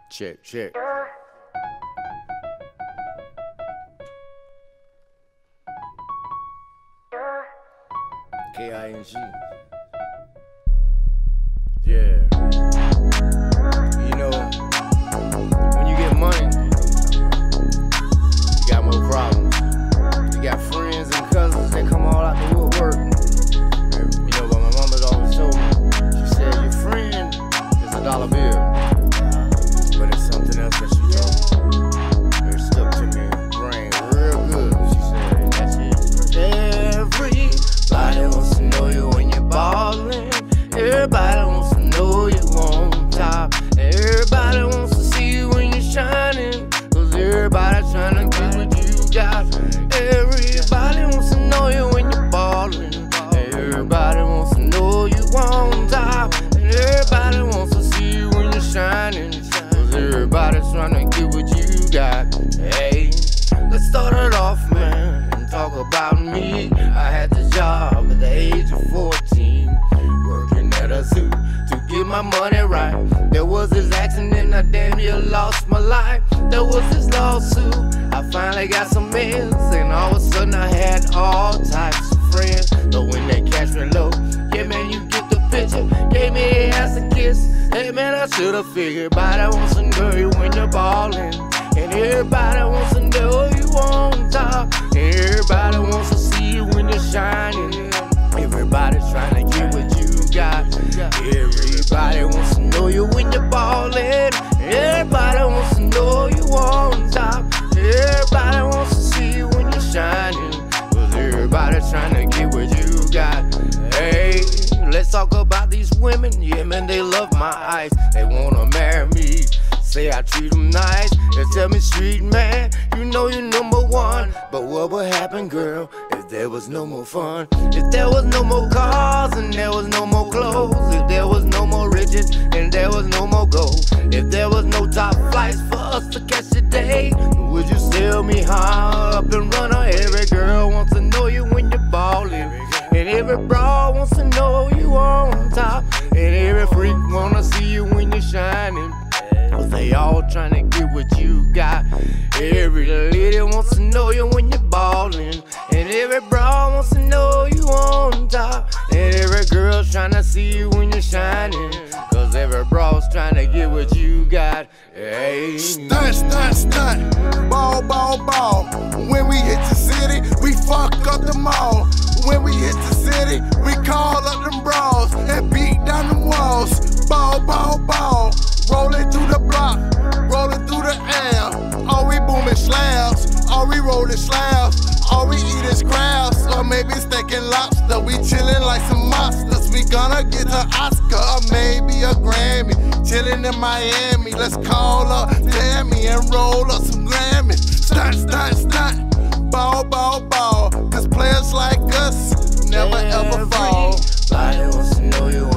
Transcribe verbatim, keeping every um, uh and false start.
Check, check. K I N G. Yeah. You know, when you get money, you got more problems. You got friends and cousins that come all out the woodwork. You know what my mama's always told me? She said, your friend is a dollar bill. But it's something else that she told me. It stuck to me in the brain real good. She said, that's it. Everybody wants to know you when you're ballin'. Everybody wants to know you on top. Everybody wants to see you when you're shining. Cause everybody tryna get what you got. Everybody wants to know you when you're ballin'. Everybody wants to know you on top. And everybody wants to see you when you're shining. Cause everybody's tryna get what you got. Hey, let's start it off, man, and talk about me. I had the job at the age of fourteen, working at a zoo to get my money right. There was this accident, I damn near lost my life. There was this lawsuit, I finally got some ends, and all of a sudden I had all types of friends. But when they catch me low, yeah man, you get the picture. Gave me a ass a kiss. Hey man, I should've figured. Everybody wants to know you when you're ballin', and everybody wants to know you on top. And everybody wants to see you when you're shining. Everybody's trying to get what you got. Everybody wants to know you when you're ballin'. Everybody wants to know you on top. Everybody wants to see you when you're shining. Cause everybody's trying to get what you got. Hey, let's talk about these women. Yeah man, they love my eyes. They wanna marry me, say I treat them nice. They tell me, street man, you know you're number one. But what would happen, girl, if there was no more fun? If there was no more cars and there was no more clothes? If there was no more riches and there was no more gold? If there was no top flights for us to catch a day, would you still me high up and runner? Every girl wants to know you when you're ballin', and every broad wants to know you on top. And every freak wanna see you when you're shining. They all tryna get what you got. Every lady wants to know you when you're ballin', and every bra wants to know you on top. And every girl's tryna see you when you're shining. Cause every bra's tryna get what you got. Hey. Stunt, stunt, stunt, ball, ball, ball. When we hit the city, we fuck up the mall. When we hit the city, we call up them bras and beat down them walls. Ball, ball, ball. Rolling through the block, rolling through the air. All we booming slabs, all we rolling slabs. All we eat is crabs, or maybe steak and lobster. We chillin' like some monsters. We gonna get an Oscar, or maybe a Grammy. Chillin' in Miami, let's call up Tammy and roll up some Grammys. Stunt, stunt, stunt, ball, ball, ball. Cause players like us never ever fall. Everybody wants to know you